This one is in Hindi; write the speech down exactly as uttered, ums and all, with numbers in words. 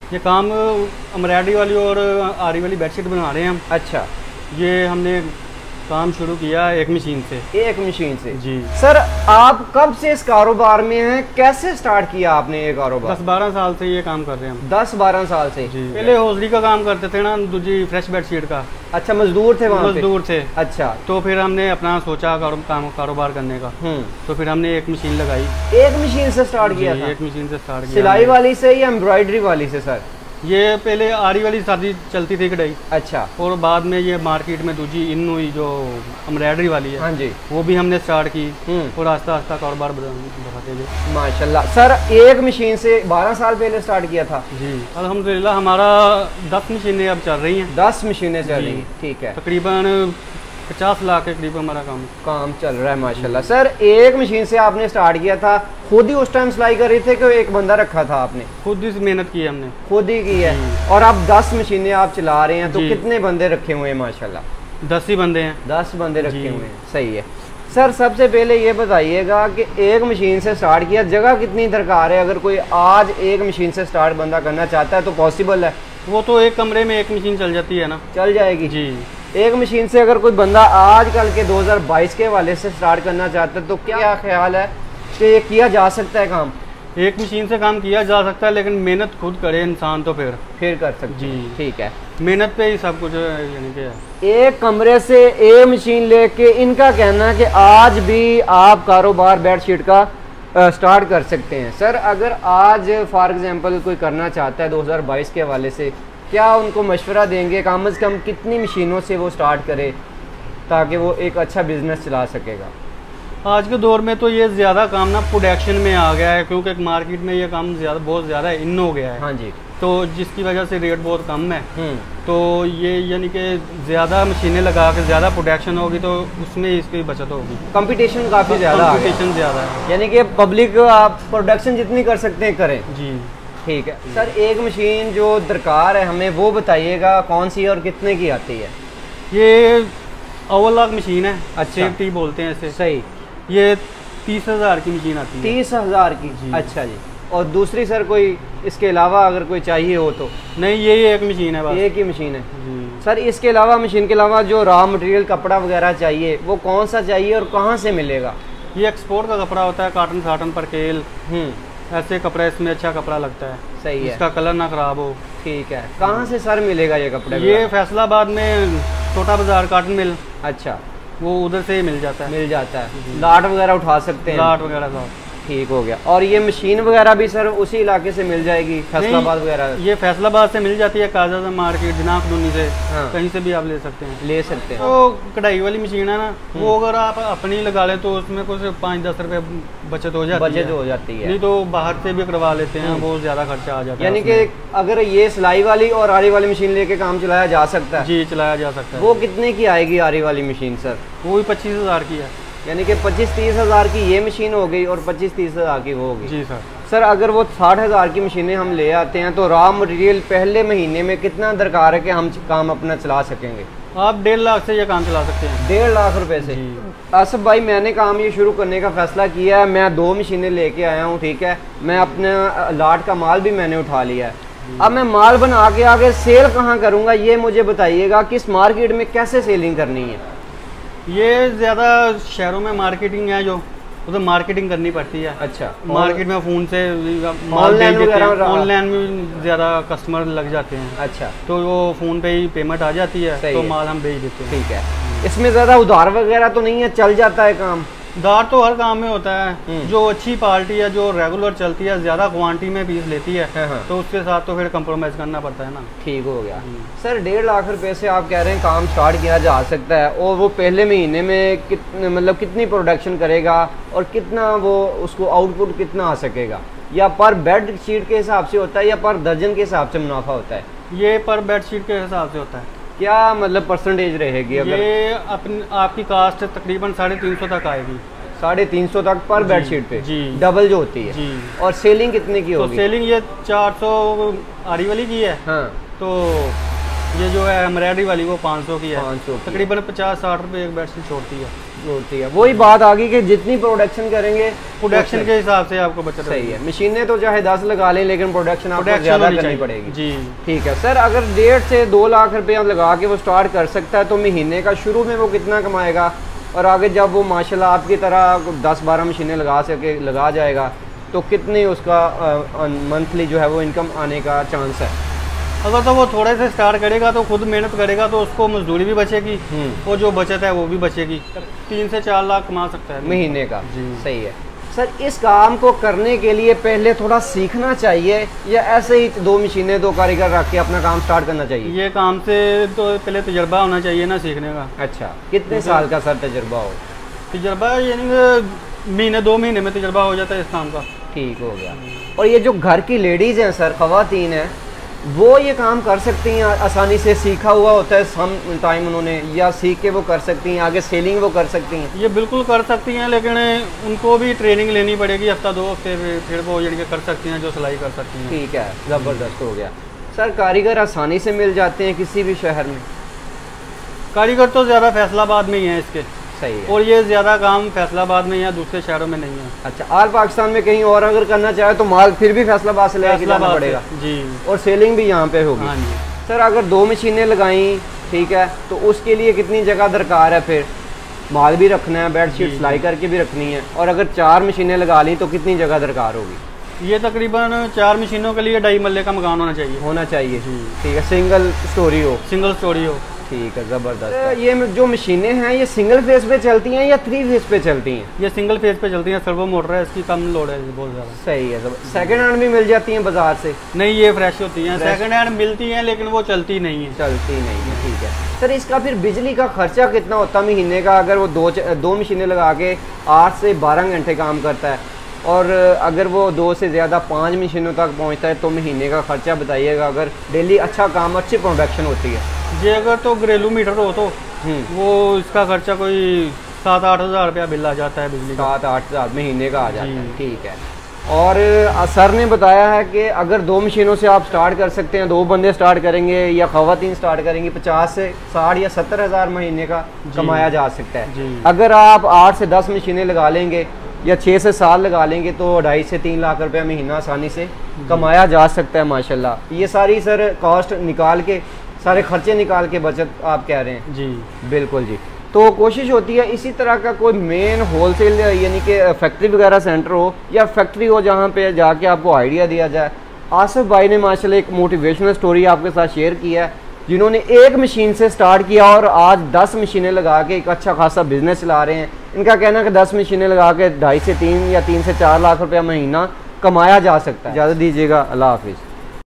ये काम एम्ब्रॉयडरी वाली और आरी वाली बेडशीट बना रहे हैं हम। अच्छा, ये हमने काम शुरू किया एक मशीन से। एक मशीन से जी। सर आप कब से इस कारोबार में हैं, कैसे स्टार्ट किया आपने ये कारोबार? दस बारह साल से ये काम कर रहे हैं हम। दस बारह साल से? जी। पहले हौजरी का काम करते थे ना, दूसरी फ्रेश बेडशीट का। अच्छा, मजदूर थे वहाँ पे? मजदूर थे। अच्छा, तो फिर हमने अपना सोचा कारो, काम कारोबार करने का। तो फिर हमने एक मशीन लगाई। एक मशीन से स्टार्ट किया था? एक मशीन से स्टार्ट किया। सिलाई वाली से या एम्ब्रॉयडरी वाली से सर? ये पहले आरी वाली शादी चलती थी कढ़ाई। अच्छा। और बाद में ये मार्केट में दूसरी इन हुई जो एम्ब्रॉयडरी वाली है। हाँ जी। वो भी हमने स्टार्ट की और आस्ता आस्ता कारोबार बढ़ाते गए। माशाल्लाह। सर एक मशीन से बारह साल पहले स्टार्ट किया था? जी अल्हम्दुलिल्लाह हमारा दस मशीनें अब चल रही हैं। दस मशीनें चल रही हैं, ठीक है। तकरीबन पचास लाख के करीब हमारा काम काम चल रहा है माशाल्लाह। सर एक मशीन से आपने स्टार्ट किया था, खुद ही उस टाइम सिलाई कर रहे थे कि एक बंदा रखा था आपने? खुद ही मेहनत की हमने, खुद ही की है। और अब दस मशीनें आप चला रहे हैं, तो कितने बंदे रखे हुए हैं? माशाल्लाह दस ही बंदे हैं। दस बंदे रखे हुए हैं, सही है। सर सबसे पहले ये बताइएगा कि एक मशीन से स्टार्ट किया, जगह कितनी दरकार है? अगर कोई आज एक मशीन से स्टार्ट बंदा करना चाहता है तो पॉसिबल है? वो तो एक कमरे में एक मशीन चल जाती है ना। चल जाएगी जी। एक मशीन से अगर कोई बंदा आजकल के दो हज़ार बाईस के हवाले से स्टार्ट करना चाहता है तो क्या ख्याल है कि ये किया जा सकता है काम? एक मशीन से काम किया जा सकता है, लेकिन मेहनत खुद करे इंसान तो फिर फिर कर सकते। जी ठीक है, मेहनत पे ही सब कुछ यानी कि। एक कमरे से एक मशीन लेके इनका कहना है कि आज भी आप कारोबार बेडशीट का स्टार्ट कर सकते हैं। सर अगर आज फॉर एग्जांपल कोई करना चाहता है दो हज़ार बाईस के हवाले से, क्या उनको मशवरा देंगे कम अज़ कम कितनी मशीनों से वो स्टार्ट करे ताकि वो एक अच्छा बिजनेस चला सकेगा? आज के दौर में तो ये ज़्यादा काम ना प्रोडक्शन में आ गया है, क्योंकि मार्केट में ये काम ज़्यादा बहुत ज़्यादा इन हो गया है। हाँ जी। तो जिसकी वजह से रेट बहुत कम है, तो ये यानी कि ज़्यादा मशीनें लगा के ज़्यादा प्रोडक्शन होगी तो उसमें इसकी बचत होगी। कंपटीशन काफ़ी ज़्यादा कंपटीशन ज़्यादा है, यानी कि पब्लिक आप प्रोडक्शन जितनी कर सकते हैं करें। जी ठीक है। सर एक मशीन जो दरकार है हमें वो बताइएगा कौन सी और कितने की आती है? ये ओवरलॉक मशीन है। अच्छा। सेफ्टी बोलते हैं इसे। सही। ये तीस हज़ार की मशीन आती है। तीस हज़ार की जी। अच्छा जी। और दूसरी सर कोई इसके अलावा अगर कोई चाहिए हो तो? नहीं, यही एक मशीन है बस। एक ही मशीन है जी। सर इसके अलावा मशीन के अलावा जो रॉ मटेरियल कपड़ा वगैरह चाहिए वो कौन सा चाहिए और कहाँ से मिलेगा? ये एक्सपोर्ट का कपड़ा होता है, काटन साटन पर केल ऐसे कपड़ा, इसमें अच्छा कपड़ा लगता है। सही है, इसका कलर ना खराब हो। ठीक है। कहाँ से सर मिलेगा ये कपड़ा? ये फैसलाबाद में छोटा बाजार काटन मिल। अच्छा, वो उधर से ही मिल जाता है। मिल जाता है। लाट वगैरह उठा सकते हैं? लाट वगैरह सब ठीक हो गया। और ये मशीन वगैरह भी सर उसी इलाके से मिल जाएगी फैसलाबाद वगैरह? ये फैसलाबाद से मिल जाती है, काजा मार्केट जनाब दूनी से। हाँ। कहीं से भी आप ले सकते हैं। ले सकते हैं। तो कढ़ाई वाली मशीन है ना, वो अगर आप अपनी लगा ले तो उसमें कुछ पाँच दस रुपए बचत हो जाती है। बचत हो जाती है। नहीं तो बाहर से भी करवा लेते हैं, बहुत ज्यादा खर्चा आ जाता है। यानी कि अगर ये सिलाई वाली और आरी वाली मशीन लेके काम चलाया जा सकता है? जी चलाया जा सकता है। वो कितने की आएगी आरी वाली मशीन सर? वो भी पच्चीस हजार की है। यानी कि पच्चीस तीस हज़ार की ये मशीन हो गई और पच्चीस तीस हज़ार की वो होगी? जी सर। सर अगर वो साठ हज़ार की मशीनें हम ले आते हैं तो रॉ मटेरियल पहले महीने में कितना दरकार है कि हम काम अपना चला सकेंगे? आप डेढ़ लाख से ये काम चला सकते हैं। डेढ़ लाख रुपए से? आसिफ भाई मैंने काम ये शुरू करने का फैसला किया है, मैं दो मशीनें लेके आया हूँ, ठीक है। मैं अपना लाट का माल भी मैंने उठा लिया है। अब मैं माल बना के आगे सेल कहाँ करूँगा ये मुझे बताइएगा, किस मार्केट में कैसे सेलिंग करनी है? ये ज़्यादा शहरों में मार्केटिंग है जो उधर मार्केटिंग करनी पड़ती है। अच्छा। मार्केट में फ़ोन से माल भेज देते हैं, ऑनलाइन में ज़्यादा कस्टमर लग जाते हैं। अच्छा। तो वो फ़ोन पे ही पेमेंट आ जाती है तो माल हम भेज देते हैं। ठीक है। इसमें ज़्यादा उधार वगैरह तो नहीं है, चल जाता है काम? उधार तो हर काम में होता है। जो अच्छी पार्टी है जो रेगुलर चलती है, ज़्यादा क्वांटिटी में पीस लेती है, तो उसके साथ तो फिर कंप्रोमाइज़ करना पड़ता है ना। ठीक हो गया। सर डेढ़ लाख रुपए से आप कह रहे हैं काम स्टार्ट किया जा सकता है, और वो पहले महीने में कितने मतलब कितनी प्रोडक्शन करेगा और कितना वो उसको आउटपुट कितना आ सकेगा? या पर बेड शीट के हिसाब से होता है या पर दर्जन के हिसाब से मुनाफा होता है? ये पर बेड शीट के हिसाब से होता है। क्या मतलब परसेंटेज रहेगी? अगर ये अपनी आपकी कास्ट तकरीबन साढ़े तीन सौ तक आएगी। साढ़े तीन सौ तक पर बेडशीट पे? जी। डबल जो होती है। जी। और सेलिंग कितने की होगी? तो सेलिंग ये चार सौ आरी वाली की है। हाँ। तो ये जो है एम्ब्रॉयडरी वाली वो पाँच सौ की है। पाँच सौ तकरीबन पचास साठ रुपये एक बेडशीट छोड़ती है। होती है। वही बात आ गई कि जितनी प्रोडक्शन करेंगे प्रोडक्शन के हिसाब से आपको बचत सही है। मशीनें तो चाहे दस लगा लें लेकिन प्रोडक्शन आपको ज़्यादा करनी पड़ेगी जी। ठीक है सर, अगर डेढ़ से दो लाख रुपया लगा के वो स्टार्ट कर सकता है तो महीने का शुरू में वो कितना कमाएगा, और आगे जब वो माशाल्लाह आपकी तरह दस बारह मशीनें लगा सके लगा जाएगा तो कितनी उसका मंथली जो है वो इनकम आने का चांस है? अगर तो वो थोड़े से स्टार्ट करेगा तो खुद मेहनत करेगा तो उसको मजदूरी भी बचेगी और जो बचत है वो भी बचेगी। तीन से चार लाख कमा सकता है महीने का जी। सही है सर, इस काम को करने के लिए पहले थोड़ा सीखना चाहिए या ऐसे ही दो मशीनें दो कारीगर रख के अपना काम स्टार्ट करना चाहिए? ये काम से तो पहले तजर्बा होना चाहिए ना सीखने का। अच्छा, कितने साल का सर तजर्बा हो? तजर्बा यानी महीने दो महीने में तजर्बा हो जाता है इस काम का। ठीक हो गया। और ये जो घर की लेडीज़ हैं सर, ख़वातीन हैं, वो ये काम कर सकती हैं आसानी से? सीखा हुआ होता है सम टाइम उन्होंने, या सीख के वो कर सकती हैं, आगे सेलिंग वो कर सकती हैं? ये बिल्कुल कर सकती हैं लेकिन उनको भी ट्रेनिंग लेनी पड़ेगी हफ्ता दो हफ्ते, फिर वो यानी कर सकती हैं जो सिलाई कर सकती हैं। ठीक है, ज़बरदस्त हो गया सर। कारीगर आसानी से मिल जाते हैं किसी भी शहर में? कारीगर तो ज़्यादा फैसलाबाद में ही हैं इसके। सही है। और ये ज़्यादा काम फैसलाबाद में या दूसरे शहरों में नहीं है। अच्छा, आल पाकिस्तान में कहीं और अगर करना चाहे तो माल फिर भी फैसलाबाद से लेकर जाना पड़ेगा जी, और सेलिंग भी यहाँ पे होगी। हाँ जी सर, अगर दो मशीनें लगाई ठीक है तो उसके लिए कितनी जगह दरकार है? फिर माल भी रखना है, बेडशीट सिलाई करके भी रखनी है, और अगर चार मशीनें लगा ली तो कितनी जगह दरकार होगी? ये तकरीबन चार मशीनों के लिए ढाई मल्ले का मकान होना चाहिए। होना चाहिए ठीक है, सिंगल स्टोरी हो। सिंगल स्टोरी हो। ठीक है, ज़बरदस्त। ये जो मशीनें हैं ये सिंगल फेस पे चलती हैं या थ्री फेस पे चलती हैं? ये सिंगल फेस पे चलती हैं, सर्वो मोटर है इसकी, कम लोड है बहुत ज़्यादा। सही है। सेकंड हैंड भी मिल जाती हैं बाजार से? नहीं, ये फ्रेश होती हैं। सेकंड हैंड मिलती हैं लेकिन वो चलती नहीं है। चलती नहीं है, ठीक है सर। इसका फिर बिजली का खर्चा कितना होता है महीने का? अगर वो दो दो मशीनें लगा के आठ से बारह घंटे काम करता है, और अगर वो दो से ज़्यादा पाँच मशीनों तक पहुंचता है तो महीने का खर्चा बताइएगा, अगर डेली अच्छा काम अच्छी प्रोडक्शन होती है? जी, अगर तो घरेलू मीटर हो तो वो इसका खर्चा कोई सात आठ हज़ार रुपया बिल आ जाता है बिजली का। सात आठ हज़ार महीने का आ जाता है, ठीक है। और सर ने बताया है कि अगर दो मशीनों से आप स्टार्ट कर सकते हैं, दो बंदे स्टार्ट करेंगे या ख़वातीन स्टार्ट करेंगे, पचास से साठ या सत्तर हज़ार महीने का कमाया जा सकता है। अगर आप आठ से दस मशीनें लगा लेंगे या छः से सात लगा लेंगे तो ढाई से तीन लाख रुपया महीना आसानी से कमाया जा सकता है माशाल्लाह। ये सारी सर कॉस्ट निकाल के, सारे खर्चे निकाल के बचत आप कह रहे हैं? जी बिल्कुल जी। तो कोशिश होती है इसी तरह का कोई मेन होलसेल यानी कि फैक्ट्री वगैरह सेंटर हो या फैक्ट्री हो जहाँ पे जाके आपको आइडिया दिया जाए। आसिफ भाई ने माशाल्लाह एक मोटिवेशनल स्टोरी आपके साथ शेयर किया है, जिन्होंने एक मशीन से स्टार्ट किया और आज दस मशीनें लगा के एक अच्छा खासा बिजनेस चला रहे हैं। इनका कहना है कि दस मशीनें लगा के ढाई से तीन या तीन से चार लाख रुपया महीना कमाया जा सकता है। इजाज़त दीजिएगा, अल्लाह हाफिज़।